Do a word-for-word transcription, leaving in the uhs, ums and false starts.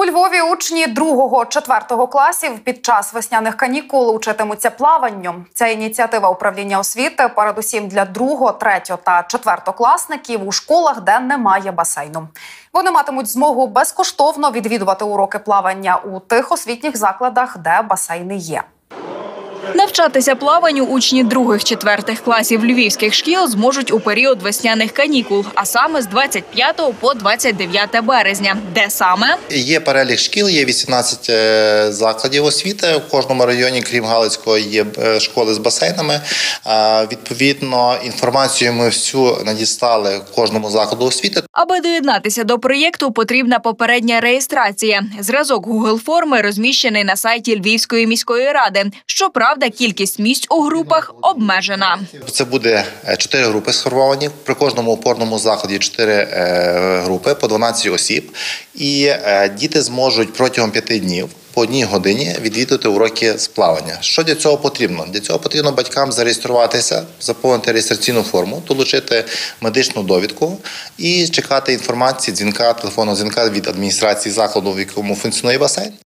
У Львові учні другого-четвертого класів під час весняних канікул учитимуться плаванню. Ця ініціатива управління освіти передусім для друго-, третьо- та четвертокласників у школах, де немає басейну. Вони матимуть змогу безкоштовно відвідувати уроки плавання у тих освітніх закладах, де басейни є. Навчатися плаванню учні других-четвертих класів львівських шкіл зможуть у період весняних канікул, а саме з двадцять п'ятого по двадцять дев'яте березня. Де саме? Є перелік шкіл, є вісімнадцять закладів освіти. В кожному районі, крім Галицького, є школи з басейнами. Відповідно, інформацію ми всю надіслали кожному закладу освіти. Аби доєднатися до проєкту, потрібна попередня реєстрація. Зразок Гугл-форми розміщений на сайті Львівської міської ради. Щоправда, кількість місць у групах обмежена. Це буде чотири групи сформовані. При кожному опорному закладі чотири групи по дванадцять осіб. І діти зможуть протягом п'яти днів по одній годині відвідати уроки з плавання. Що для цього потрібно? Для цього потрібно батькам зареєструватися, заповнити реєстраційну форму, долучити медичну довідку і чекати інформації, дзвінка, телефонного дзвінка від адміністрації закладу, в якому функціонує басейн.